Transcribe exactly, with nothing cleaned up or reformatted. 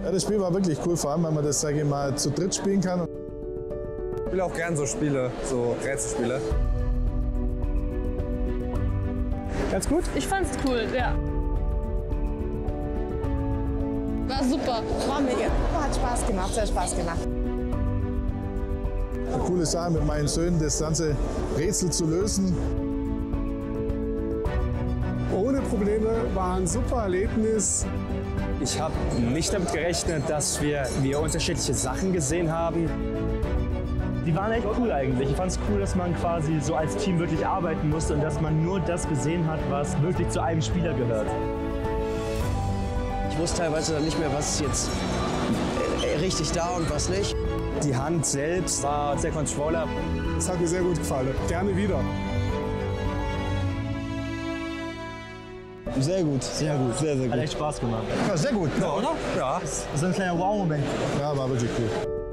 Ja, das Spiel war wirklich cool, vor allem, weil man das, sage ich mal, zu dritt spielen kann. Ich spiele auch gern so Spiele, so Rätselspiele. Ganz gut? Ich fand's cool, ja. War super. War mega. Hat Spaß gemacht, sehr Spaß gemacht. Eine coole Sache mit meinen Söhnen, das ganze Rätsel zu lösen. Ohne Probleme, war ein super Erlebnis. Ich habe nicht damit gerechnet, dass wir, wir unterschiedliche Sachen gesehen haben. Die waren echt cool eigentlich. Ich fand es cool, dass man quasi so als Team wirklich arbeiten musste und dass man nur das gesehen hat, was wirklich zu einem Spieler gehört. Ich wusste teilweise dann nicht mehr, was ist jetzt richtig da und was nicht. Die Hand selbst war der Controller. Das hat mir sehr gut gefallen. Gerne wieder. Sehr gut. Sehr gut. Sehr, sehr gut. Hat echt Spaß gemacht. Ja, sehr gut. Ja, oder? Ja. Das ist ein kleiner Wow-Moment. Ja, war wirklich cool.